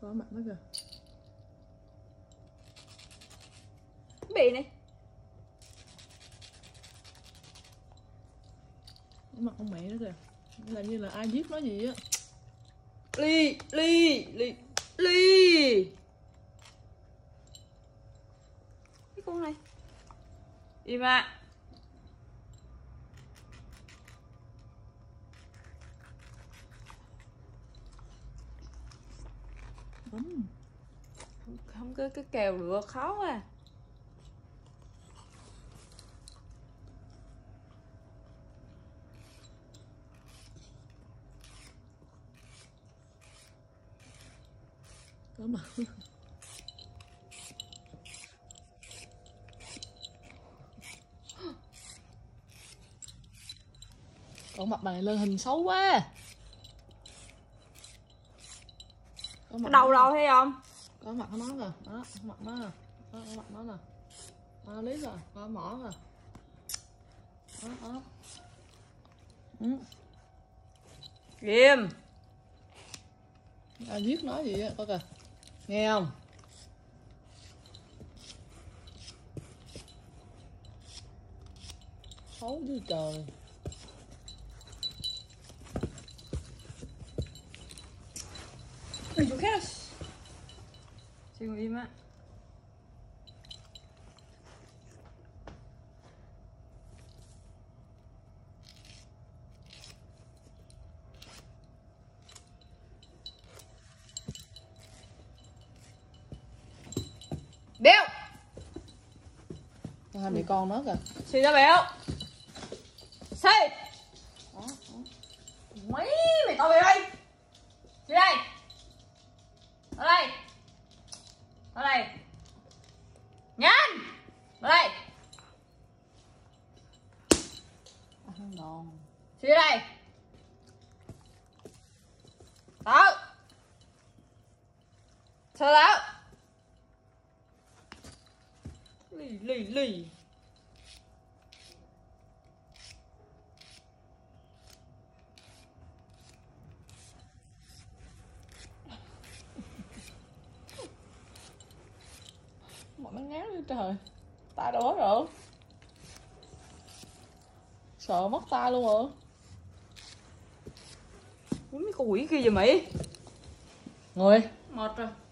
Có mặt nó kìa. Bị này. Cái mặt con mẹ nó kìa. Làm như là ai giết nó gì á. Ly. Cái con này. Im ạ. Không cái kèo được, khó quá. Có mặt. Con mặt này lên hình xấu quá. Có mặt Đầu thấy không? Có mặt nó nè, đó, mặt nó nè. Đó, có mặt nó nè. Đó, lý rồi, có mỏ nè. Đó. Im. Ai giết nó gì á, coi kìa. Nghe không? Xấu dữ trời. Đừng chỗ khác. Chị ngồi im á. Béo. Hai mẹ con nó kìa. Xì ra béo. Xì. Đó. Mấy mày tao về đây. Xì đây. Ở đây. Ở đây. Nhanh. Ở đây. Ăn đòn. Xì ra đây. Đó. Chờ đó. Lì. Bọn nó ngáo như trời. Ta đâu hết rồi. Sợ mất tay luôn rồi. Mấy con quỷ kia vậy mày? Ngồi. Mệt rồi.